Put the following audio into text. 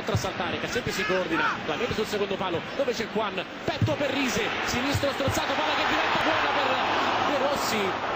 l'altro a saltare, Cassietti si coordina, la mette sul secondo palo, dove c'è Juan, petto per Rise, sinistro strozzato, palla che diventa buona per De Rossi.